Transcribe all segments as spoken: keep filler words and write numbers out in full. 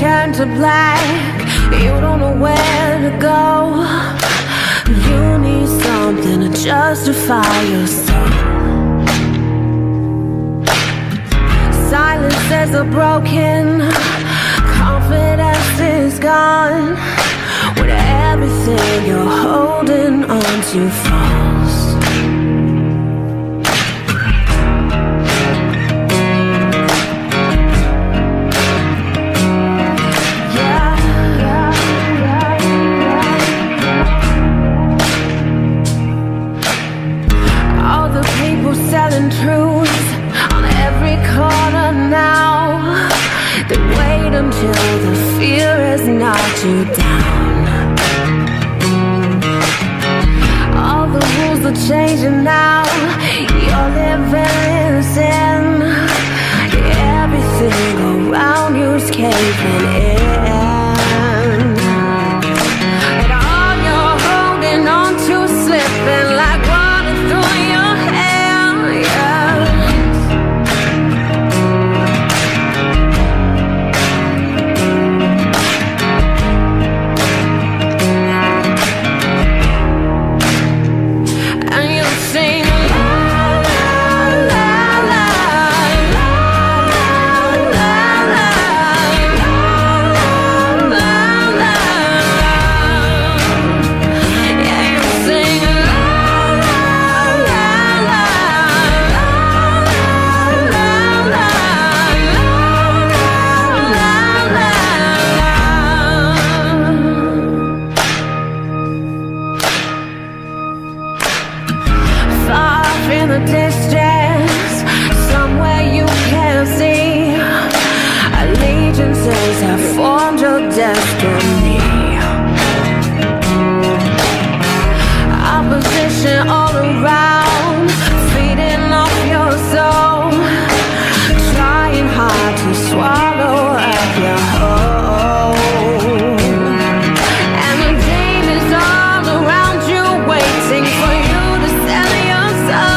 turn to black. You don't know where to go. You need something to justify yourself. Silences are broken, confidence is gone. When everything you're holding on to falls. Selling truth on every corner now. They wait until the fear has knocked you down. All the rules are changing now. You're living in sin. Everything around you's caving in, and all you're holding on to slipping like water through your head. In the distance, somewhere you can't see, allegiances have formed your destiny. Opposition all around, feeding off your soul, trying hard to swallow up your whole. And the demons all around you, waiting for you to sell your soul.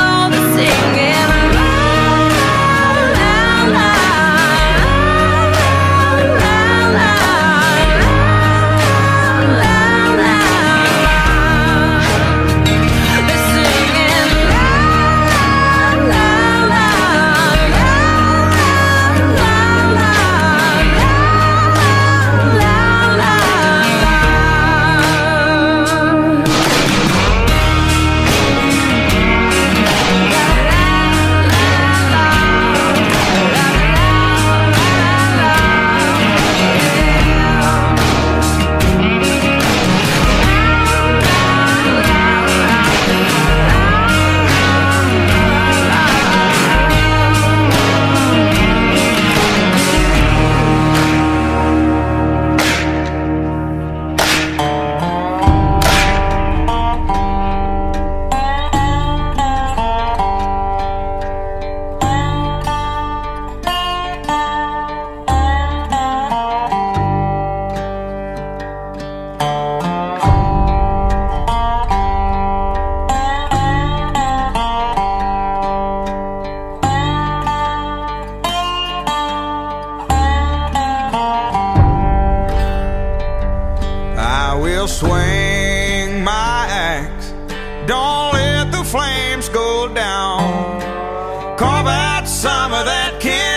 Swing my axe, don't let the flames go down. Carve out some of that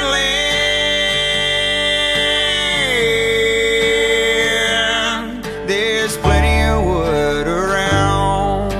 kindling. There's plenty of wood around.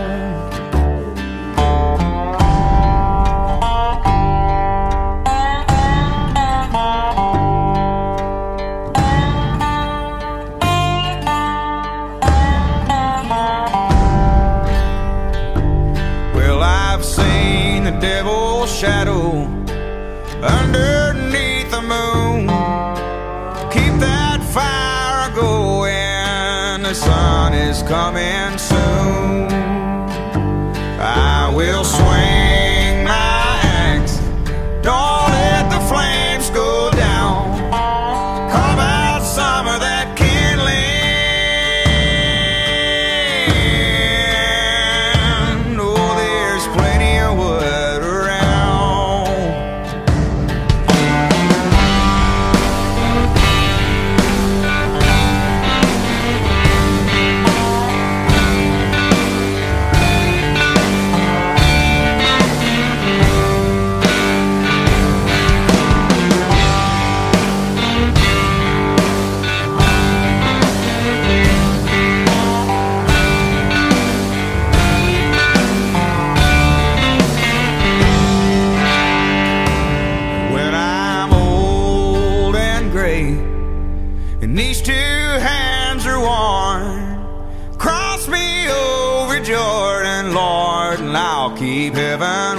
Devil's shadow underneath the moon. Keep that fire going, the sun is coming soon. I will swing my axe, don't let the flames go down. Carve out some of that kindling. Oh, there's plenty of wood. and these two hands are worn. Cross me over Jordan, Lord, and I'll keep heaven